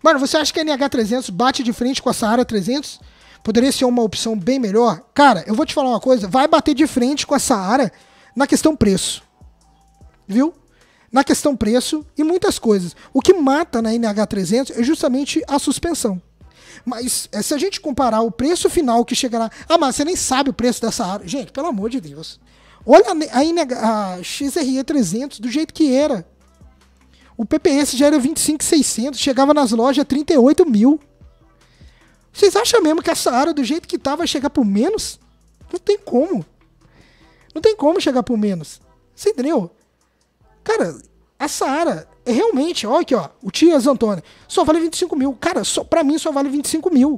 Mano, você acha que a NH300 bate de frente com a Saara 300? Poderia ser uma opção bem melhor? Cara, eu vou te falar uma coisa. Vai bater de frente com a Saara na questão preço. Viu? Na questão preço e muitas coisas. O que mata na NH300 é justamente a suspensão. Mas se a gente comparar o preço final que chegará... Ah, mas você nem sabe o preço dessa área. Gente, pelo amor de Deus. Olha a XRE 300 do jeito que era. O PPS já era 25.600, chegava nas lojas 38 mil. Vocês acham mesmo que essa área do jeito que tá vai chegar por menos? Não tem como. Não tem como chegar por menos. Você entendeu? Cara, a Saara é realmente, olha aqui, ó, o Tias Antônio, só vale 25 mil. Cara, pra mim só vale 25 mil.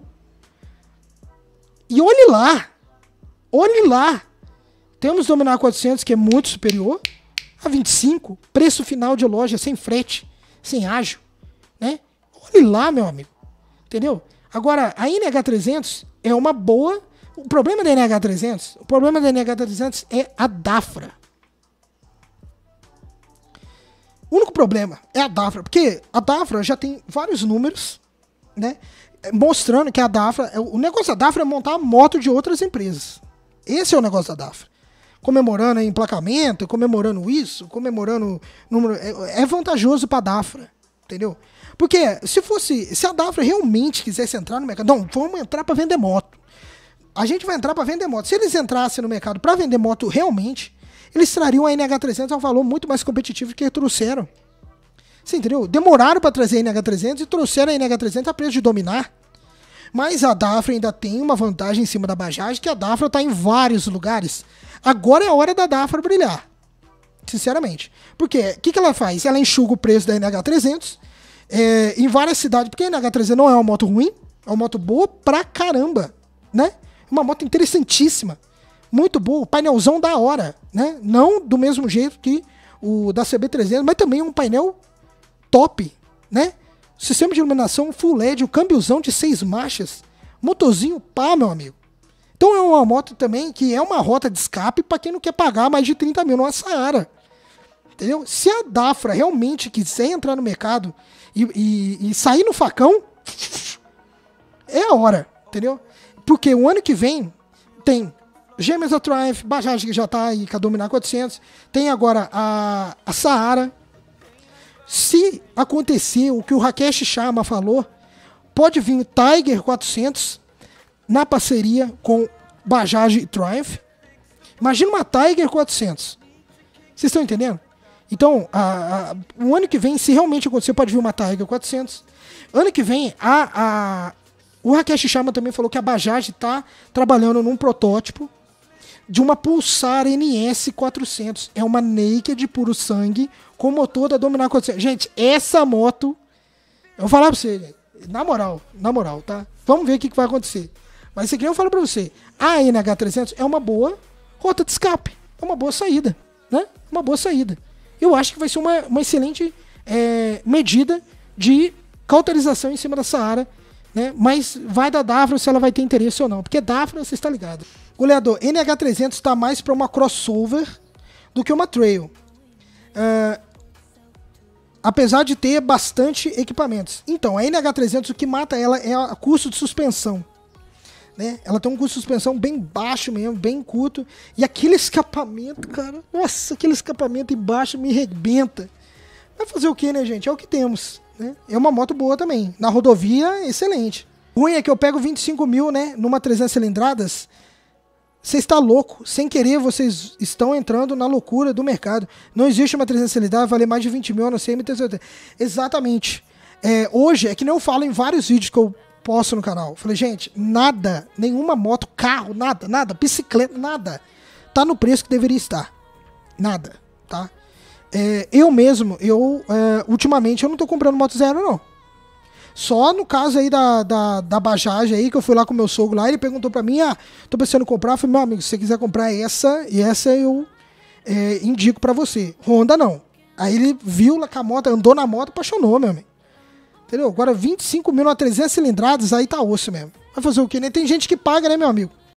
E olhe lá. Temos Dominar 400, que é muito superior, a 25, preço final de loja, sem frete, sem ágio, né? Olhe lá, meu amigo. Entendeu? Agora, a NH300 é uma boa... O problema da NH300 é a Dafra. O único problema é a Dafra, porque a Dafra já tem vários números, né, mostrando que a Dafra, o negócio da Dafra é montar a moto de outras empresas. Esse é o negócio da Dafra. Comemorando emplacamento, comemorando isso, comemorando número, é vantajoso para a Dafra, entendeu? Porque se a Dafra realmente quisesse entrar no mercado, não, vamos entrar para vender moto. A gente vai entrar para vender moto. Se eles entrassem no mercado para vender moto realmente, eles trariam a NH300 a um valor muito mais competitivo do que trouxeram. Você entendeu? Demoraram para trazer a NH300 e trouxeram a NH300 a preço de Dominar. Mas a Dafra ainda tem uma vantagem em cima da Bajaj, que a Dafra está em vários lugares. Agora é a hora da Dafra brilhar. Sinceramente. Porque o que ela faz? Ela enxuga o preço da NH300 em várias cidades. Porque a NH300 não é uma moto ruim, é uma moto boa pra caramba, né? Uma moto interessantíssima. Muito boa, painelzão da hora, né? Não do mesmo jeito que o da CB300, mas também um painel top, né? Sistema de iluminação full LED, o câmbiozão de 6 marchas, motorzinho pá, meu amigo. Então é uma moto também que é uma rota de escape para quem não quer pagar mais de 30 mil numa Saara. Entendeu? Se a Dafra realmente quiser entrar no mercado e sair no facão, é a hora, entendeu? Porque o ano que vem tem Gêmeas da Triumph, Bajaj que já tá aí com a Dominar 400, tem agora a Saara. Se acontecer o que o Rakesh Sharma falou, pode vir Tiger 400 na parceria com Bajaj e Triumph. Imagina uma Tiger 400. Vocês estão entendendo? Então, o ano que vem, se realmente acontecer, pode vir uma Tiger 400. Ano que vem, o Rakesh Sharma também falou que a Bajaj está trabalhando num protótipo de uma Pulsar NS 400. É uma naked puro sangue com motor da Dominar 400. Gente, essa moto, eu vou falar pra você, gente, na moral, tá? Vamos ver o que vai acontecer. Mas isso aqui eu falo pra você, a NH300 é uma boa rota de escape, é uma boa saída, né? Uma boa saída. Eu acho que vai ser uma excelente medida de cauterização em cima da Saara, né? Mas vai da Dafra se ela vai ter interesse ou não, porque Dafra, você está ligado. Goleador, NH300 está mais para uma crossover do que uma trail. Apesar de ter bastante equipamentos. Então, a NH300, o que mata ela é o custo de suspensão, né? Ela tem um custo de suspensão bem baixo mesmo, bem curto. E aquele escapamento, cara, nossa, aquele escapamento embaixo me arrebenta. Vai fazer o que, né, gente? É o que temos, né? É uma moto boa também. Na rodovia, excelente. O ruim é que eu pego 25 mil, né, numa 300 cilindradas. Você está louco. Sem querer, vocês estão entrando na loucura do mercado. Não existe uma 300 cilindrada valer mais de 20 mil, a não ser MT-0. Exatamente. Hoje, é que nem eu falo em vários vídeos que eu posto no canal. Eu falei, gente, nada, nenhuma moto, carro, nada, bicicleta, nada, tá no preço que deveria estar. Nada, tá? Eu mesmo, ultimamente, eu não tô comprando moto zero, não. Só no caso aí da Bajaj aí, que eu fui lá com o meu sogro lá, ele perguntou pra mim, tô pensando em comprar. Eu falei, meu amigo, se você quiser comprar essa, e essa eu indico pra você. Honda não. Aí ele viu lá com a moto, andou na moto, apaixonou, meu amigo. Entendeu? Agora 25 mil na 300 cilindradas, aí tá osso mesmo. Vai fazer o quê, né? Tem gente que paga, né, meu amigo?